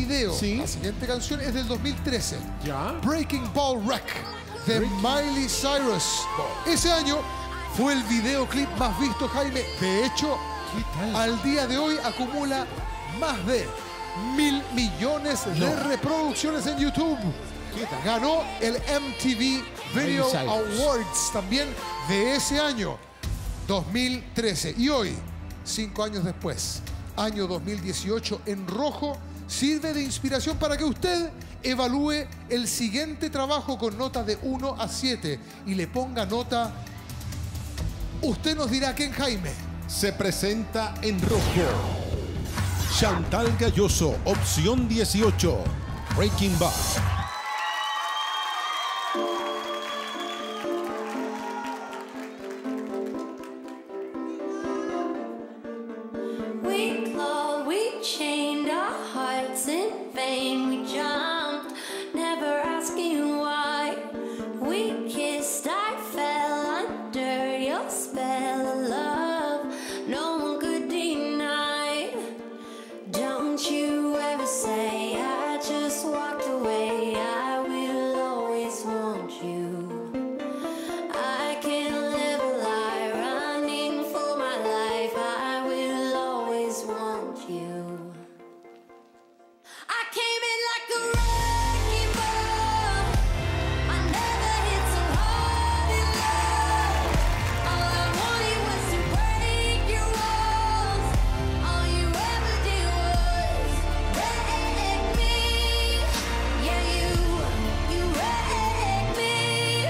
video, Sí. la siguiente canción es del 2013. Ya. Breaking Ball Wreck de Miley Cyrus. Ese año fue el videoclip más visto, Jaime. De hecho, al día de hoy acumula más de 1.000 millones de reproducciones en YouTube. Ganó el MTV Video Awards también de ese año, 2013. Y hoy, 5 años después, año 2018, En Rojo sirve de inspiración para que usted evalúe el siguiente trabajo con notas de 1 a 7 y le ponga nota. Usted nos dirá quién, Jaime. Se presenta En Rojo Chantal Galloso, opción 18, Breaking Bad. We clawed, we chained our hearts in vain. We jumped, never asking why. We kissed, I fell under your spell of love. No one could deny. Don't you ever say I just walked away. I will always want you. I can't live a lie, running for my life. I will always want you. I came in like a wrecking ball. I never hit so hard in love. All I wanted was to break your walls. All you ever did was wreck me. Yeah, you wrecked me.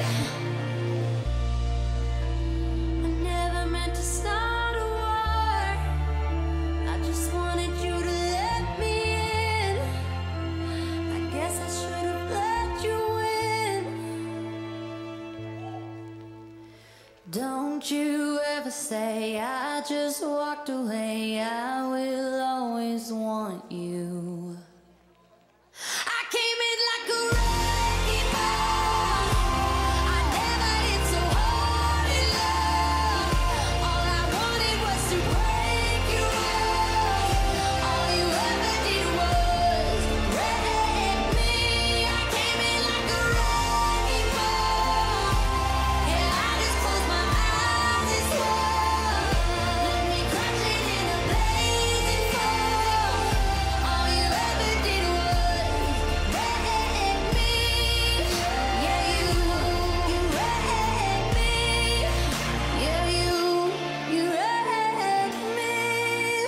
I never meant to start a war. I just wanted you to let me in. I guess I should have let you in. Don't you ever say I just walked away. I will always want you. I came in like a wrecking ball. I never hit so hard in love. All I wanted was to break you off. All you ever did was wreck me. I came in like a wrecking ball. Yeah, I just closed my eyes and swore. Let me crashing in a blazing fall. All you ever did was wreck me. Yeah, you wrecked me. Yeah, you wrecked me.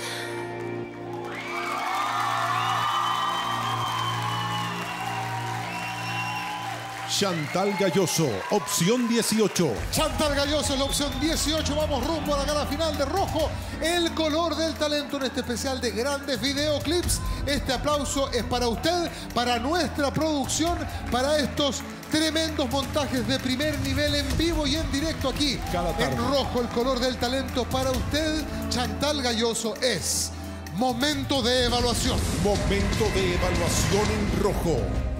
Chantal Galloso, opción 18. Chantal Galloso, la opción 18. Vamos rumbo a la gala final de Rojo, el color del talento, en este especial de grandes videoclips. Este aplauso es para usted, para nuestra producción, para estos tremendos montajes de primer nivel en vivo y en directo aquí. Cada tarde. En Rojo, el color del talento para usted. Chantal Galloso, es momento de evaluación. Momento de evaluación en Rojo.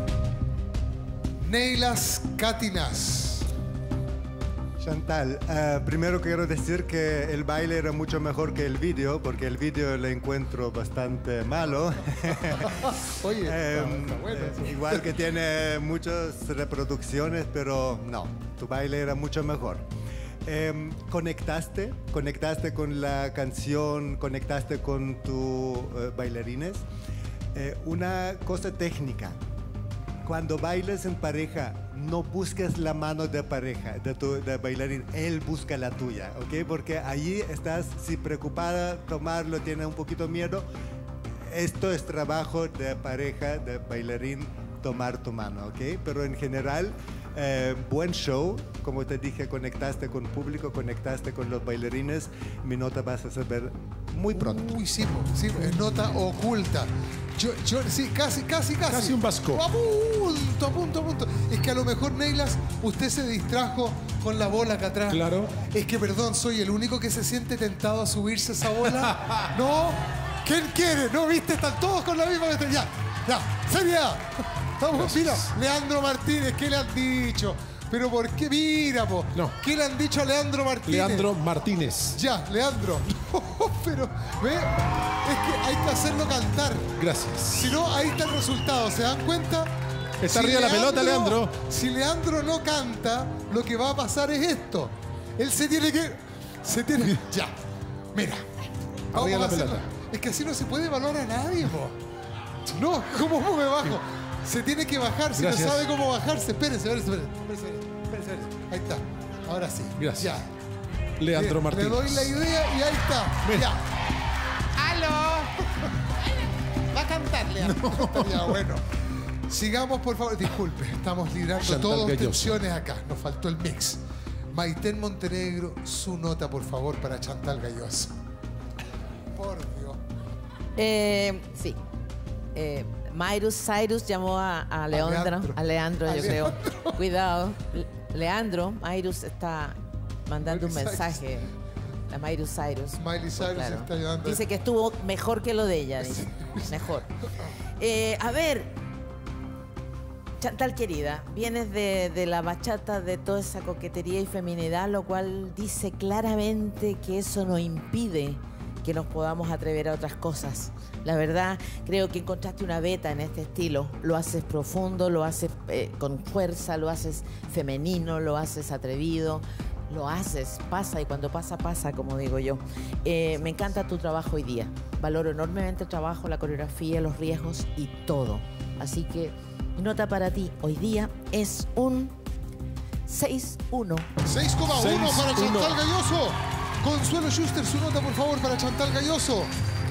Neylas Cátinas. Chantal, primero quiero decir que el baile era mucho mejor que el vídeo, porque el vídeo lo encuentro bastante malo. Oye, está bueno. Igual que tiene muchas reproducciones, pero no, tu baile era mucho mejor. Conectaste con la canción, conectaste con tus bailarines. Una cosa técnica. Cuando bailes en pareja, no busques la mano de pareja, de bailarín. Él busca la tuya, ¿ok? Porque allí estás, si preocupada, tomarlo, tiene un poquito miedo. Esto es trabajo de pareja, de bailarín, tomar tu mano, ¿ok? Pero en general, buen show. Como te dije, conectaste con público, conectaste con los bailarines. Mi nota vas a saber muy pronto. Uy, sí, es nota oculta. Yo sí, casi. Casi un vasco. A punto. Es que a lo mejor, Neylas, usted se distrajo con la bola acá atrás. Claro. Es que, perdón, soy el único que se siente tentado a subirse esa bola. ¿No? ¿Quién quiere? ¿No viste? Están todos con la misma estrella. Ya, seriedad. Vamos, mira, Leandro Martínez, ¿qué le han dicho? Pero ¿por qué? Mira, po. No. ¿Qué le han dicho a Leandro Martínez? Leandro Martínez. Ya, Leandro. Pero, ¿ve? Es que hay que hacerlo cantar. Gracias. Si no, ahí está el resultado. ¿Se dan cuenta? Está arriba la pelota, Leandro. Si Leandro no canta, lo que va a pasar es esto. Él se tiene que... Ya. Mira. Vamos Arriba a la hacerlo. pelota. Es que así no se puede evaluar a nadie, po. No, ¿cómo me bajo? Se tiene que bajar. Si Gracias. no sabe cómo bajarse, espérese. Ahí está. Ahora sí. Gracias. Ya. Leandro Le Martínez. doy la idea y ahí está. Mira. Ya. ¡Aló! Va a cantar, Leandro. Ya, bueno. Sigamos, por favor. Disculpe, estamos librando Chantal todas Galloso. tensiones acá. Nos faltó el mix. Maiten Montenegro, su nota, por favor, para Chantal Galloso. Por Dios. Sí. Miley Cyrus llamó a Leandro, yo creo. Cuidado. Leandro, Miley está mandando un Miley mensaje. La Miley Cyrus. Miley Cyrus está ayudando. Dice que estuvo mejor que lo de ella. Dice. Mejor. A ver, Chantal querida, vienes de la bachata, de toda esa coquetería y feminidad, lo cual dice claramente que eso no impide que nos podamos atrever a otras cosas. La verdad, creo que encontraste una beta en este estilo. Lo haces profundo, lo haces con fuerza, lo haces femenino, lo haces atrevido, lo haces, pasa, y cuando pasa, pasa, como digo yo. Me encanta tu trabajo hoy día. Valoro enormemente el trabajo, la coreografía, los riesgos y todo. Así que mi nota para ti hoy día es un 6-1. 6,1 para Chantal Galloso. Consuelo Schuster, su nota, por favor, para Chantal Galloso.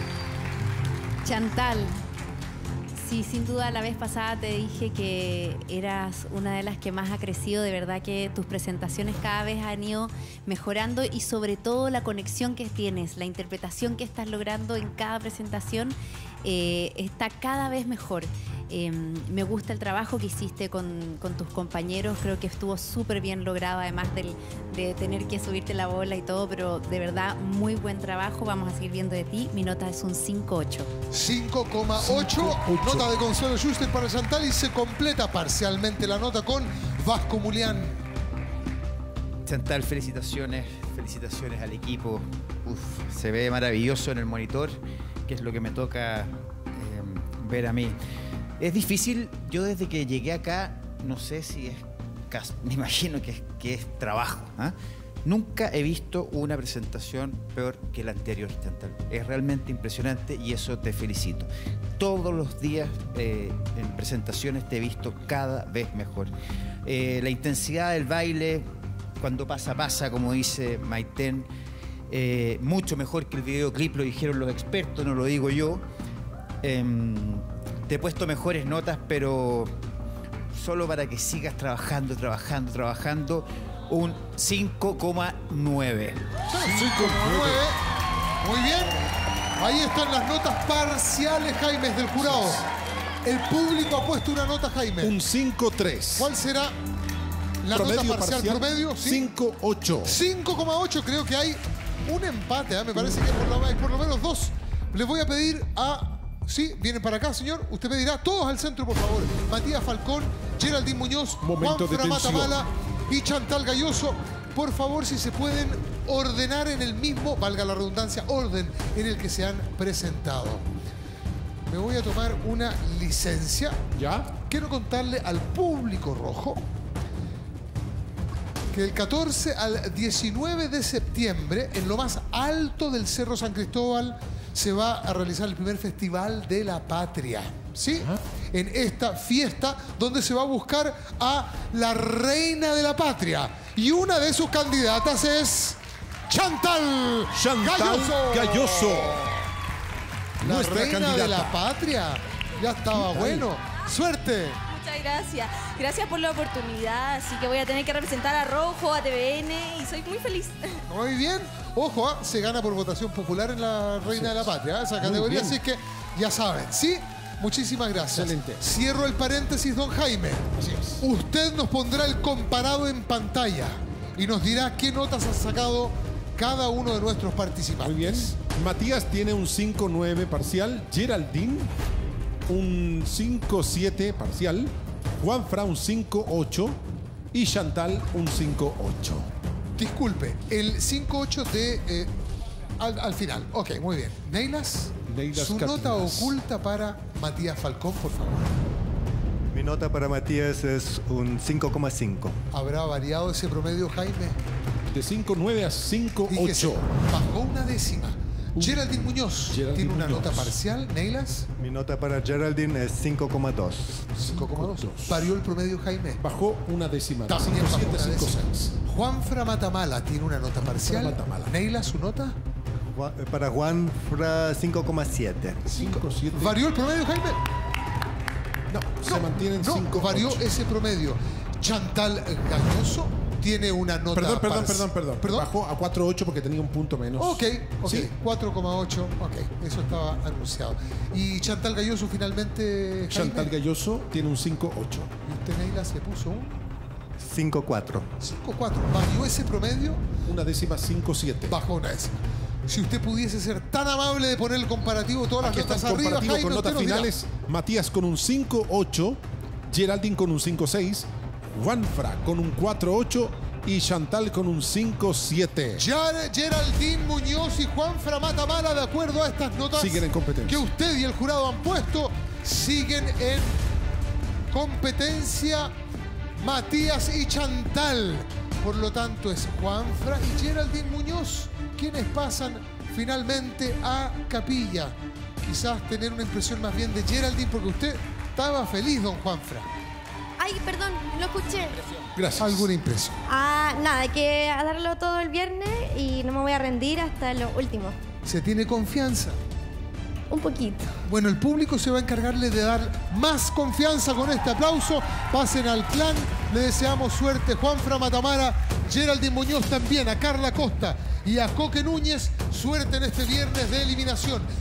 Chantal, sí, sin duda la vez pasada te dije que eras una de las que más ha crecido. De verdad que tus presentaciones cada vez han ido mejorando y sobre todo la conexión que tienes, la interpretación que estás logrando en cada presentación está cada vez mejor. Me gusta el trabajo que hiciste con tus compañeros, creo que estuvo súper bien logrado, además de tener que subirte la bola y todo, pero de verdad muy buen trabajo. Vamos a seguir viendo de ti. Mi nota es un 5,8. 5,8. Nota de Consuelo Schuster para Chantal y se completa parcialmente la nota con Vasco Mulián. Chantal, felicitaciones al equipo. Se ve maravilloso en el monitor, que es lo que me toca ver a mí. Es difícil, yo desde que llegué acá, no sé si es me imagino que es trabajo. ¿Ah? Nunca he visto una presentación peor que la anterior, Chantal. Es realmente impresionante y eso te felicito. Todos los días en presentaciones te he visto cada vez mejor. La intensidad del baile, cuando pasa, pasa, como dice Maiten, mucho mejor que el videoclip, lo dijeron los expertos, no lo digo yo. Te he puesto mejores notas, pero solo para que sigas trabajando, un 5,9. 5,9. Muy bien. Ahí están las notas parciales, Jaime, del jurado. El público ha puesto una nota, Jaime. Un 5,3. ¿Cuál será la nota parcial promedio? 5,8. 5,8. Creo que hay un empate. ¿Eh? Me parece que por lo menos dos. Les voy a pedir a... Sí, vienen para acá, señor. Usted me dirá, todos al centro, por favor. Matías Falcón, Geraldine Muñoz, Momento de Juan tensión. Matamala y Chantal Galloso. Por favor, si se pueden ordenar en el mismo, valga la redundancia, orden en el que se han presentado. Me voy a tomar una licencia. ¿Ya? Quiero contarle al público rojo que del 14 al 19 de septiembre, en lo más alto del Cerro San Cristóbal, se va a realizar el primer Festival de la Patria. ¿Sí? En esta fiesta donde se va a buscar a la reina de la patria. Y una de sus candidatas es Chantal Galloso. La Nuestra reina candidata. de la patria. Ya estaba bueno. ¡Suerte! Muchas gracias. Gracias por la oportunidad. Así que voy a tener que representar a Rojo, a TVN y soy muy feliz. Muy bien. Ojo, se gana por votación popular en la Reina de la Patria, esa categoría, bien. así que ya saben. Sí, muchísimas gracias. Excelente. Cierro el paréntesis, don Jaime. Usted nos pondrá el comparado en pantalla y nos dirá qué notas ha sacado cada uno de nuestros participantes. Muy bien. Matías tiene un 5,9 parcial. Geraldine, un 5,7 parcial. Juanfra, un 5,8. y Chantal un 5-8. Disculpe, el 5-8 de... al final. Ok, muy bien. Neilas, Neilas su Cárdenas. nota oculta para Matías Falcón, por favor. Mi nota para Matías es un 5,5. ¿Habrá variado ese promedio, Jaime? De 5-9 a Fíjese, 5-8. bajó una décima. Geraldine Muñoz Geraldine tiene una Muñoz. nota parcial. Neilas, Mi nota para Geraldine es 5,2. 5,2. ¿Varió el promedio, Jaime? Bajó una décima. De También bajó 5-7 una a décima. 5-6. Juanfra Matamala tiene una nota parcial. Matamala. Neilas, ¿su nota? Para Juan, 5,7. 5-7. ¿Varió el promedio, Jaime? No, se mantiene en No, 5-8. varió ese promedio. Chantal Galloso tiene una nota Perdón. Bajó a 4-8 porque tenía un punto menos. Ok, Sí. 4,8. Ok, eso estaba anunciado. ¿Y Chantal Galloso finalmente, Jaime? Chantal Galloso tiene un 5-8. ¿Y usted, Neila, se puso un 5,4. 5,4? ¿Varió ese promedio? Una décima 5-7. Bajó una décima. Si usted pudiese ser tan amable de poner el comparativo, todas las Aquí está notas el arriba, comparativo Jaime, con usted notas nos dirá. finales. Matías con un 5-8, Geraldine con un 5-6, Juanfra con un 4-8 y Chantal con un 5-7. Geraldine Muñoz y Juanfra Matamala, de acuerdo a estas notas Siguen en competencia. que usted y el jurado han puesto, siguen en competencia Matías y Chantal. Por lo tanto, es Juanfra y Geraldine Muñoz quienes pasan finalmente a capilla. Quizás tener una impresión más bien de Geraldine, porque usted estaba feliz, don Juanfra. Ay, perdón, no escuché. Gracias. ¿Alguna impresión? Nada, hay que darlo todo el viernes y no me voy a rendir hasta lo último. ¿Se tiene confianza? Un poquito. Bueno, el público se va a encargarle de dar más confianza con este aplauso. Pasen al clan. Le deseamos suerte. Juanfra Matamala, Geraldine Muñoz también, a Carla Costa y a Coque Núñez. Suerte en este viernes de eliminación.